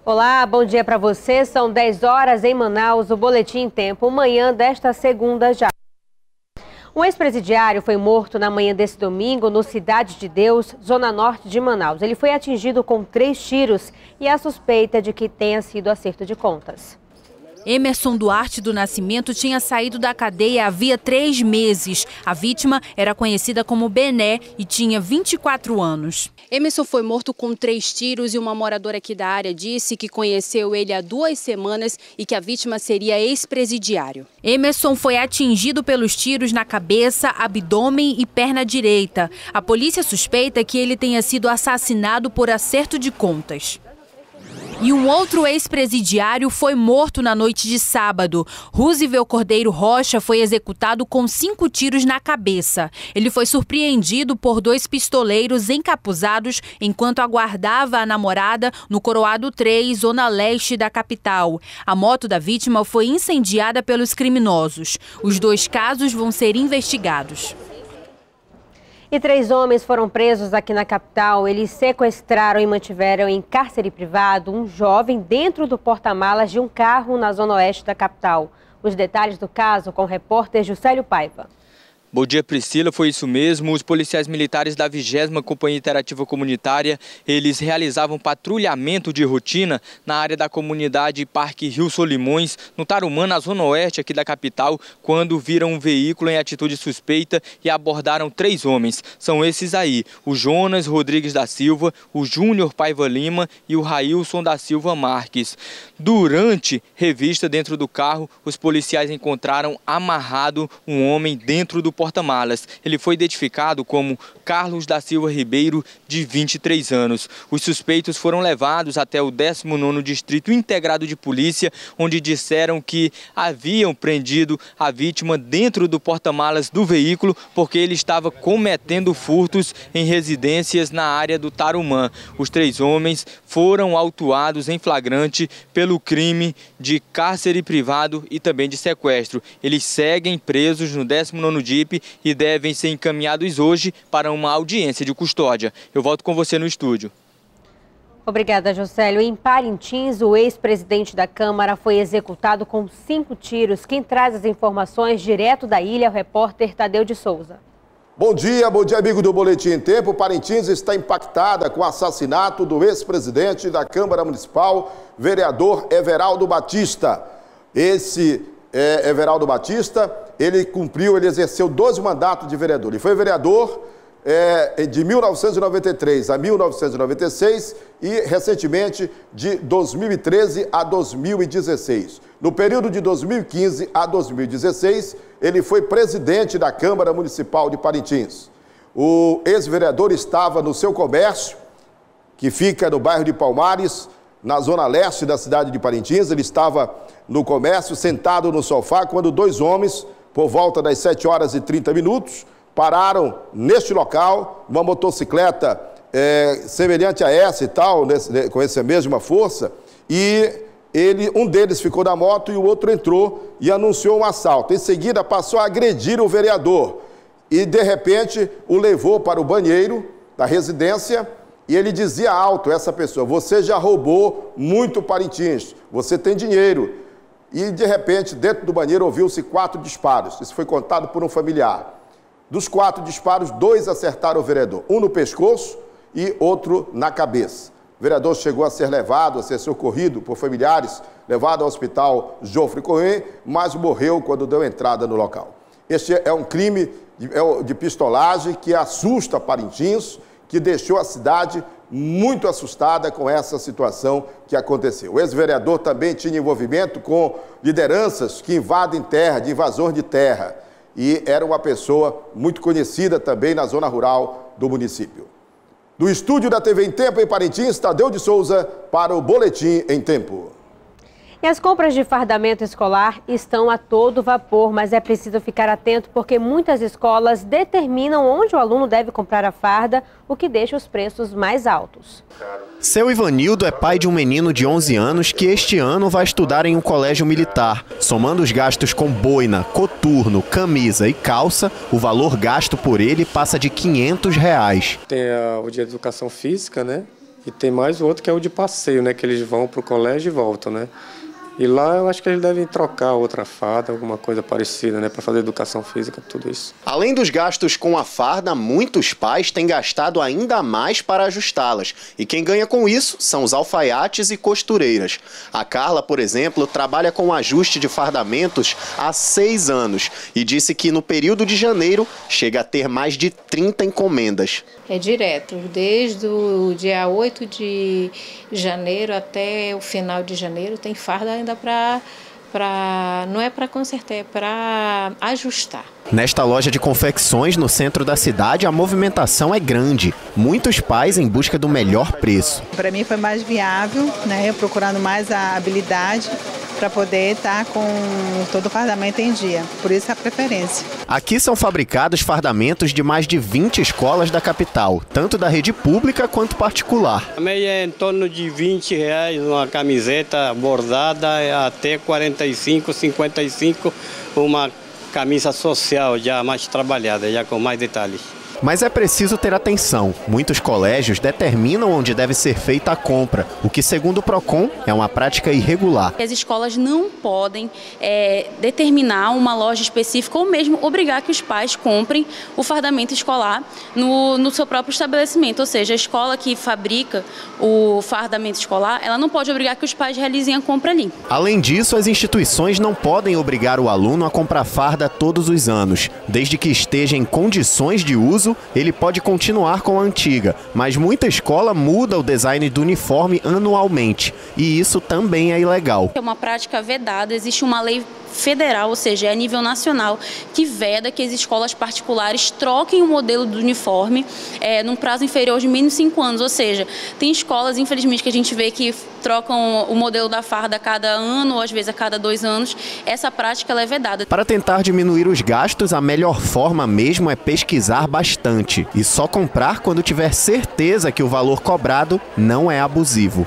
Olá, bom dia para você. São 10 horas em Manaus, o Boletim em Tempo, manhã desta segunda já. Um ex-presidiário foi morto na manhã desse domingo no Cidade de Deus, zona norte de Manaus. Ele foi atingido com 3 tiros e há suspeita de que tenha sido acerto de contas. Emerson Duarte do Nascimento tinha saído da cadeia havia 3 meses. A vítima era conhecida como Bené e tinha 24 anos. Emerson foi morto com 3 tiros e uma moradora aqui da área disse que conheceu ele há 2 semanas e que a vítima seria ex-presidiário. Emerson foi atingido pelos tiros na cabeça, abdômen e perna direita. A polícia suspeita que ele tenha sido assassinado por acerto de contas. E um outro ex-presidiário foi morto na noite de sábado. Roosevelt Cordeiro Rocha foi executado com 5 tiros na cabeça. Ele foi surpreendido por 2 pistoleiros encapuzados enquanto aguardava a namorada no Coroado 3, zona leste da capital. A moto da vítima foi incendiada pelos criminosos. Os 2 casos vão ser investigados. E 3 homens foram presos aqui na capital. Eles sequestraram e mantiveram em cárcere privado um jovem dentro do porta-malas de um carro na zona oeste da capital. Os detalhes do caso com o repórter Juscelio Paiva. Bom dia, Priscila. Foi isso mesmo. Os policiais militares da 20ª Companhia Interativa Comunitária, eles realizavam patrulhamento de rotina na área da comunidade Parque Rio Solimões, no Tarumã, na zona oeste aqui da capital, quando viram um veículo em atitude suspeita e abordaram 3 homens. São esses aí, o Jonas Rodrigues da Silva, o Júnior Paiva Lima e o Railson da Silva Marques. Durante revista dentro do carro, os policiais encontraram amarrado um homem dentro do porta-malas. Ele foi identificado como Carlos da Silva Ribeiro, de 23 anos. Os suspeitos foram levados até o 19º Distrito Integrado de Polícia, onde disseram que haviam prendido a vítima dentro do porta-malas do veículo porque ele estava cometendo furtos em residências na área do Tarumã. Os 3 homens foram autuados em flagrante pelo crime de cárcere privado e também de sequestro. Eles seguem presos no 19º DIP e devem ser encaminhados hoje para uma audiência de custódia. Eu volto com você no estúdio. Obrigada, Juscelio. Em Parintins, o ex-presidente da Câmara foi executado com 5 tiros. Quem traz as informações direto da ilha é o repórter Tadeu de Souza. Bom dia, amigo do Boletim em Tempo. Parintins está impactada com o assassinato do ex-presidente da Câmara Municipal, vereador Everaldo Batista. Esse Everaldo Batista, ele exerceu 12 mandatos de vereador. Ele foi vereador de 1993 a 1996 e, recentemente, de 2013 a 2016. No período de 2015 a 2016, ele foi presidente da Câmara Municipal de Parintins. O ex-vereador estava no seu comércio, que fica no bairro de Palmares, na zona leste da cidade de Parintins. Ele estava no comércio, sentado no sofá, quando 2 homens, por volta das 7h30, pararam neste local, uma motocicleta semelhante a essa e tal, com essa mesma força, e um deles ficou na moto e o outro entrou e anunciou um assalto. Em seguida, passou a agredir o vereador e, de repente, o levou para o banheiro da residência. E ele dizia alto, essa pessoa: você já roubou muito Parintins, você tem dinheiro. E, de repente, dentro do banheiro ouviu-se 4 disparos. Isso foi contado por um familiar. Dos 4 disparos, 2 acertaram o vereador. Um no pescoço e outro na cabeça. O vereador chegou a ser levado, a ser socorrido por familiares, levado ao hospital Jofre Cohen, mas morreu quando deu entrada no local. Este é um crime de pistolagem que assusta Parintins, que deixou a cidade muito assustada com essa situação que aconteceu. O ex-vereador também tinha envolvimento com lideranças que invadem terra, de invasor de terra, e era uma pessoa muito conhecida também na zona rural do município. Do estúdio da TV em Tempo em Parintins, Tadeu de Souza para o Boletim em Tempo. E as compras de fardamento escolar estão a todo vapor, mas é preciso ficar atento porque muitas escolas determinam onde o aluno deve comprar a farda, o que deixa os preços mais altos. Seu Ivanildo é pai de um menino de 11 anos que este ano vai estudar em um colégio militar. Somando os gastos com boina, coturno, camisa e calça, o valor gasto por ele passa de R$ 500. Tem o dia de educação física, né? E tem mais o outro que é o de passeio, né? Que eles vão para o colégio e voltam, né? E lá eu acho que eles devem trocar outra farda, alguma coisa parecida, né? Para fazer educação física, tudo isso. Além dos gastos com a farda, muitos pais têm gastado ainda mais para ajustá-las. E quem ganha com isso são os alfaiates e costureiras. A Carla, por exemplo, trabalha com o ajuste de fardamentos há 6 anos e disse que no período de janeiro chega a ter mais de 30 encomendas. É direto, desde o dia 8 de janeiro até o final de janeiro tem farda ainda não é para consertar, é para ajustar. Nesta loja de confecções no centro da cidade, a movimentação é grande. Muitos pais em busca do melhor preço. Para mim foi mais viável, né? Eu procurando mais a habilidade para poder estar com todo o fardamento em dia. Por isso a preferência. Aqui são fabricados fardamentos de mais de 20 escolas da capital, tanto da rede pública quanto particular. A média é em torno de R$20, uma camiseta bordada, até 45, 55, uma camisa social já mais trabalhada, já com mais detalhes. Mas é preciso ter atenção. Muitos colégios determinam onde deve ser feita a compra, o que, segundo o Procon, é uma prática irregular. As escolas não podem determinar uma loja específica ou mesmo obrigar que os pais comprem o fardamento escolar no seu próprio estabelecimento. Ou seja, a escola que fabrica o fardamento escolar, ela não pode obrigar que os pais realizem a compra ali. Além disso, as instituições não podem obrigar o aluno a comprar farda todos os anos. Desde que esteja em condições de uso, ele pode continuar com a antiga, mas muita escola muda o design do uniforme anualmente, e isso também é ilegal. É uma prática vedada, existe uma lei federal, ou seja, é a nível nacional, que veda que as escolas particulares troquem o modelo do uniforme num prazo inferior de menos 5 anos, ou seja, tem escolas, infelizmente, que a gente vê que trocam o modelo da farda a cada ano ou às vezes a cada 2 anos. Essa prática ela é vedada. Para tentar diminuir os gastos, a melhor forma mesmo é pesquisar bastante e só comprar quando tiver certeza que o valor cobrado não é abusivo.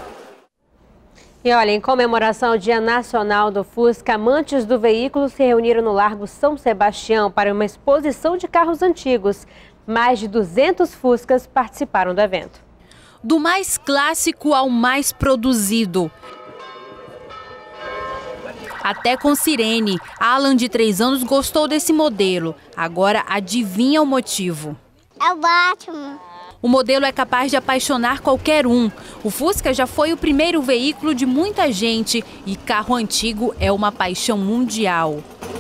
E olha, em comemoração ao Dia Nacional do Fusca, amantes do veículo se reuniram no Largo São Sebastião para uma exposição de carros antigos. Mais de 200 Fuscas participaram do evento. Do mais clássico ao mais produzido. Até com sirene. Alan, de 3 anos, gostou desse modelo. Agora adivinha o motivo. É o Batman. O modelo é capaz de apaixonar qualquer um. O Fusca já foi o primeiro veículo de muita gente e carro antigo é uma paixão mundial.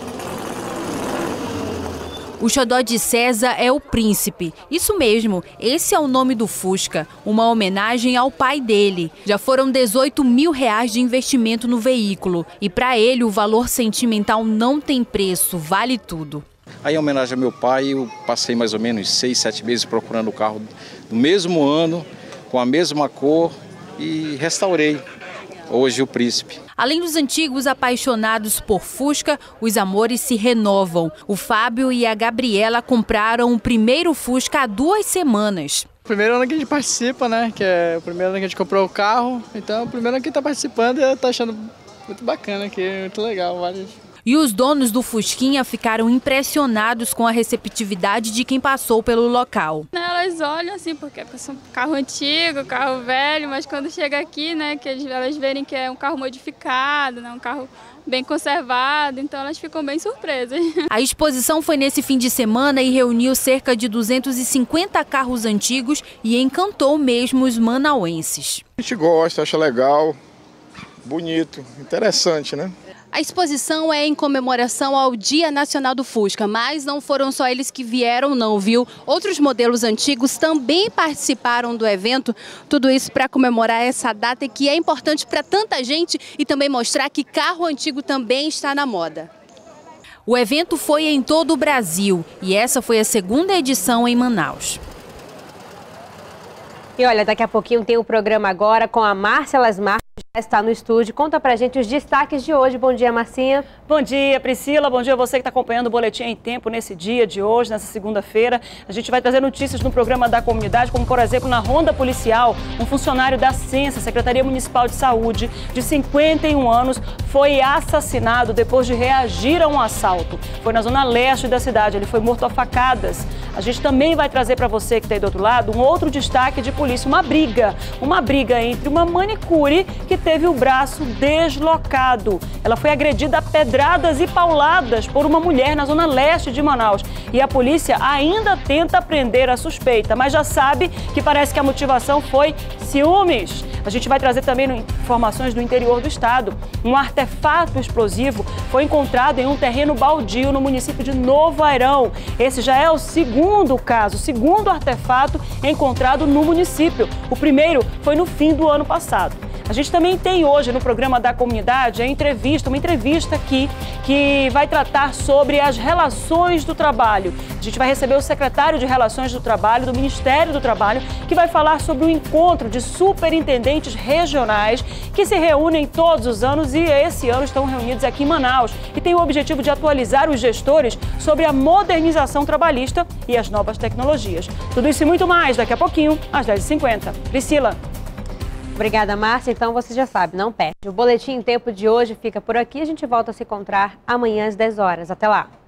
O xodó de César é o Príncipe. Isso mesmo, esse é o nome do Fusca, uma homenagem ao pai dele. Já foram R$18 mil de investimento no veículo e para ele o valor sentimental não tem preço, vale tudo. Aí, em homenagem ao meu pai, eu passei mais ou menos 6, 7 meses procurando o carro do mesmo ano, com a mesma cor e restaurei hoje o Príncipe. Além dos antigos apaixonados por Fusca, os amores se renovam. O Fábio e a Gabriela compraram o primeiro Fusca há 2 semanas. Primeiro ano que a gente participa, né? Que é o primeiro ano que a gente comprou o carro. Então, o primeiro ano que está participando e está achando muito bacana aqui, muito legal, vale. E os donos do Fusquinha ficaram impressionados com a receptividade de quem passou pelo local. Elas olham assim, porque é um carro antigo, carro velho, mas quando chega aqui, né, que elas verem que é um carro modificado, né, um carro bem conservado, então elas ficam bem surpresas. A exposição foi nesse fim de semana e reuniu cerca de 250 carros antigos e encantou mesmo os manauenses. A gente gosta, acha legal, bonito, interessante, né? A exposição é em comemoração ao Dia Nacional do Fusca, mas não foram só eles que vieram não, viu? Outros modelos antigos também participaram do evento, tudo isso para comemorar essa data que é importante para tanta gente e também mostrar que carro antigo também está na moda. O evento foi em todo o Brasil e essa foi a 2ª edição em Manaus. E olha, daqui a pouquinho tem o programa agora com a Márcia Lasmar. Está no estúdio, conta pra gente os destaques de hoje. Bom dia, Marcinha. Bom dia, Priscila. Bom dia a você que está acompanhando o Boletim em Tempo nesse dia de hoje, nessa segunda-feira. A gente vai trazer notícias no programa da comunidade, como por exemplo, na ronda policial, um funcionário da Censa, Secretaria Municipal de Saúde, de 51 anos, foi assassinado depois de reagir a um assalto. Foi na zona leste da cidade, ele foi morto a facadas. A gente também vai trazer para você que está aí do outro lado um outro destaque de polícia, uma briga entre uma manicure que teve o braço deslocado. Ela foi agredida a pedradas e pauladas por uma mulher na zona leste de Manaus. E a polícia ainda tenta prender a suspeita, mas já sabe que parece que a motivação foi ciúmes. A gente vai trazer também informações do interior do estado. Um artefato explosivo foi encontrado em um terreno baldio no município de Novo Airão. Esse já é o segundo caso, o segundo artefato encontrado no município. O primeiro foi no fim do ano passado. A gente também tem hoje no programa da comunidade uma entrevista aqui que vai tratar sobre as relações do trabalho. A gente vai receber o secretário de Relações do Trabalho do Ministério do Trabalho, que vai falar sobre o encontro de superintendentes regionais que se reúnem todos os anos e esse ano estão reunidos aqui em Manaus e tem o objetivo de atualizar os gestores sobre a modernização trabalhista e as novas tecnologias. Tudo isso e muito mais daqui a pouquinho, às 10h50. Priscila. Obrigada, Márcia. Então você já sabe, não perde. O Boletim em Tempo de hoje fica por aqui. A gente volta a se encontrar amanhã às 10 horas. Até lá.